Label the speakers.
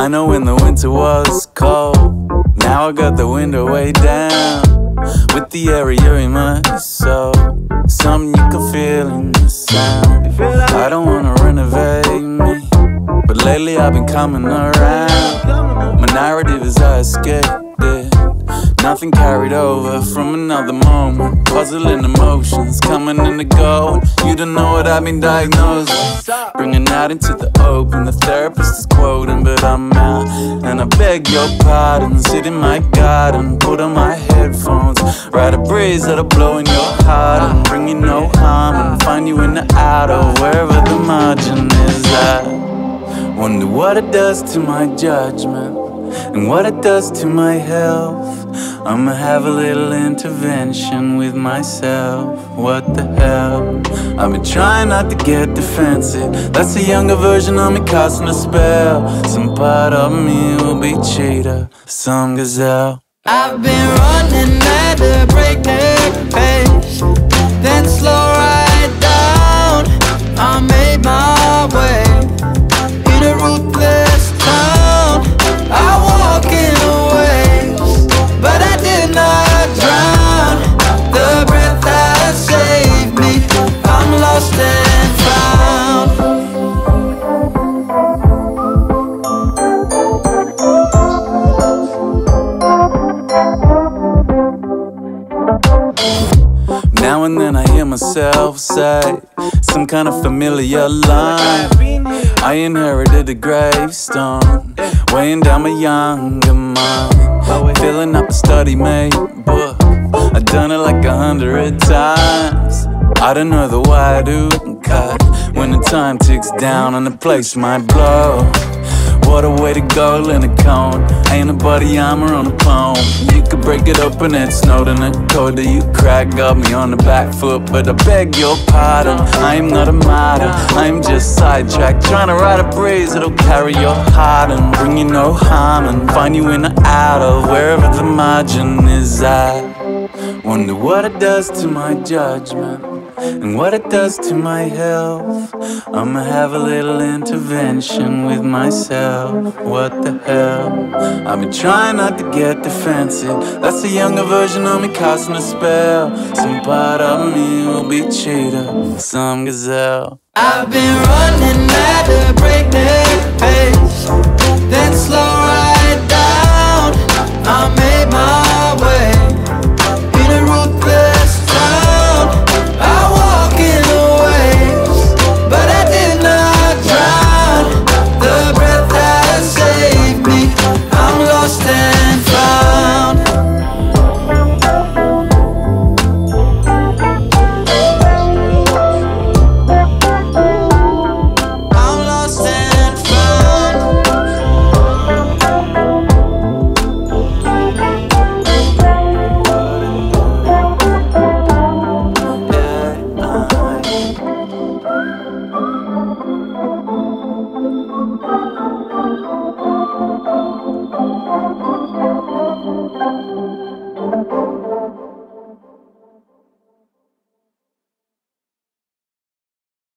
Speaker 1: I know when the winter was cold, now I got the window way down, with the area in my soul. Something you can feel in the sound. I don't wanna renovate me, but lately I've been coming around. My narrative is I escaped it, nothing carried over from another moment. Puzzling emotions coming and going. You don't know what I've been diagnosed with. Bringing out into the open, the therapist is quoting, but I'm out and I beg your pardon. Sit in my garden, put on my headphones, ride a breeze that'll blow in your heart and bring you no harm, and find you in the outer, wherever the margin is. I wonder what it does to my judgment and what it does to my health. I'ma have a little intervention with myself. What the hell? I've been trying not to get defensive. That's a younger version of me casting a spell. Some part of me will be cheetah, some gazelle.
Speaker 2: I've been running at a breakneck pace, then slow right down. I made my way in a ruthless town. I walk in a waves, but I did not drown. The breath that saved me, I'm lost and found.
Speaker 1: Now and then I hear myself say some kind of familiar line. I inherited a gravestone, weighing down my younger mind. Filling up a study-made book, I've done it like 100 times. I don't know the why I do cut when the time ticks down and the place might blow. What a way to go in a cone. Ain't nobody armor on a poem. You could break it open and snowed in a code that you cracked. Got me on the back foot, but I beg your pardon. I am not a martyr, I am just sidetracked, trying to ride a breeze that'll carry your heart and bring you no harm, and find you in the outer, wherever the margin is. I wonder what it does to my judgment and what it does to my health. I'ma have a little intervention with myself. What the hell? I've been trying not to get defensive. That's a younger version of me casting a spell. Some part of me will be cheetah, some gazelle.
Speaker 2: I've been running at a breakneck pace,